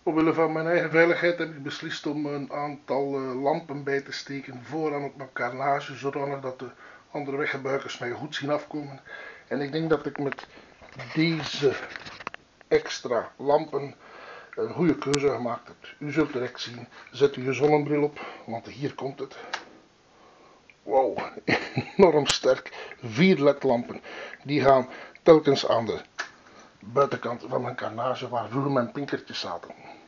Omwille van mijn eigen veiligheid heb ik beslist om een aantal lampen bij te steken vooraan op mijn carnage, zodanig dat de andere weggebruikers mij goed zien afkomen. En ik denk dat ik met deze extra lampen een goede keuze gemaakt heb. U zult direct zien. Zet u je zonnebril op, want hier komt het. Wow, enorm sterk. 4 ledlampen. Die gaan telkens aan de buitenkant van mijn carnage, waar vroeger mijn pinkertjes zaten.